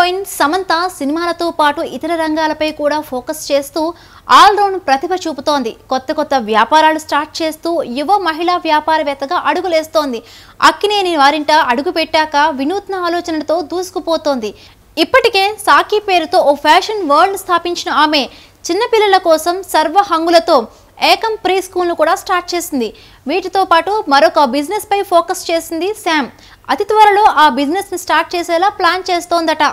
Heroine Samantha సినిమాలతో పాటు ఇతర రంగాలపై కూడా ఫోకస్ చేస్తూ ఆల్ రౌండ్ ప్రతిభ చూపుతోంది. కొత్త వ్యాపారాలు స్టార్ట్ చేస్తూ యువ మహిళా వ్యాపారవేత్తగా అడుగులేస్తోంది. అక్కినేని వారింట అడుగు పెట్టాక వినూత్న ఆలోచనలతో దూసుకుపోతోంది. ఇప్పటికే సాకి పేరుతో ఓ ఫ్యాషన్ వరల్డ్ స్థాపించిన ఆమె చిన్నపిల్లల కోసం సర్వ హంగులతో ఏకం ప్రీ స్కూల్ను కూడా స్టార్ట్ చేసింది. వీటితో పాటు మరొక బిజినెస్ పై ఫోకస్ చేసింది శామ్. అతి త్వరలో ఆ బిజినెస్ ని స్టార్ట్ చేసేలా ప్లాన్ చేస్తోందట.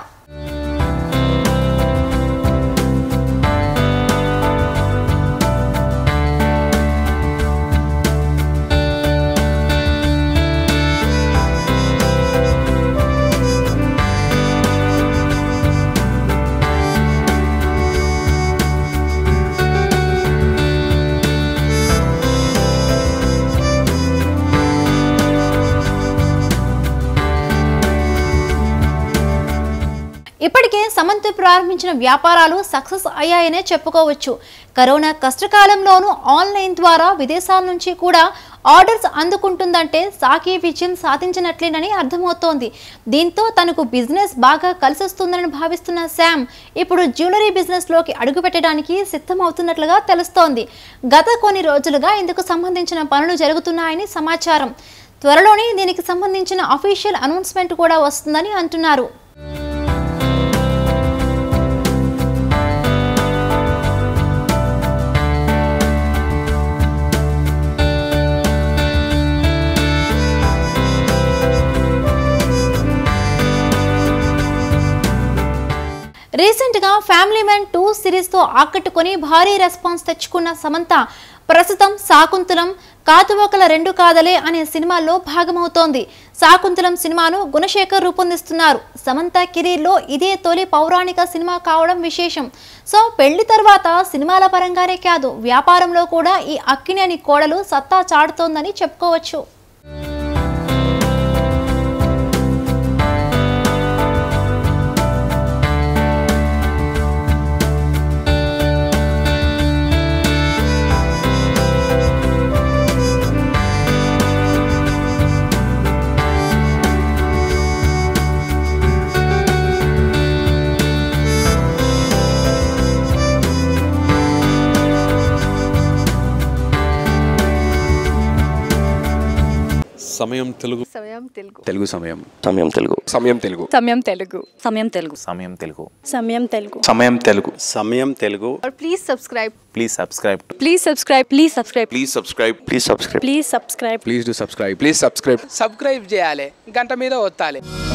ఇప్పటికే సమంత ప్రారంభించిన వ్యాపారాలు సక్సెస్ అయ్యాయనే చెప్పుకోవచ్చు. కరోనా కష్టకాలంలోనూ ఆన్లైన్ ద్వారా విదేశాల నుంచి కూడా ఆర్డర్స్ అందుకుంటుందంటే సాకి విజయం సాధించినట్లేనని అర్థమవుతోంది. దీంతో తనకు బిజినెస్ బాగా కలిసొస్తుందని భావిస్తున్న శామ్ ఇప్పుడు జ్యువెలరీ బిజినెస్లోకి అడుగుపెట్టడానికి సిద్ధమవుతున్నట్లుగా తెలుస్తోంది. గత కొన్ని రోజులుగా ఇందుకు సంబంధించిన పనులు జరుగుతున్నాయని సమాచారం. త్వరలోనే దీనికి సంబంధించిన అఫీషియల్ అనౌన్స్మెంట్ కూడా వస్తుందని అంటున్నారు. రీసెంట్ గా ఫ్యామిలీ మ్యాన్ 2 సిరీస్ తో ఆకట్టుకొని భారీ రెస్పాన్స్ తెచ్చుకున్న సమంత ప్రస్తుతం శాకుంతలం, కాతువకల 2 కాదలే అనే సినిమాల్లో భాగమవుతోంది. శాకుంతలం సినిమాను గుణశేఖర్ రూపొందిస్తున్నారు. సమంత కెరీర్ లో ఇదే తొలి పౌరాణిక సినిమా కావడం విశేషం. సో పెళ్లి తర్వాత సినిమాల పరంగానే కాదు, వ్యాపారంలో కూడా ఈ అక్కినేని కోడలు సత్తా చాటుతోందని చెప్పుకోవచ్చు. సమయం తెలుగు సమయం తెలుగు తెలుగు సమయం సమయం తెలుగు సమయం తెలుగు సమయం తెలుగు సమయం తెలుగు సమయం తెలుగు సమయం తెలుగు సమయం తెలుగు సమయం తెలుగు और please subscribe please subscribe please subscribe please subscribe please subscribe please subscribe please subscribe please do subscribe please subscribe subscribe చేయాలి, గంట మీద ఒత్తాలి.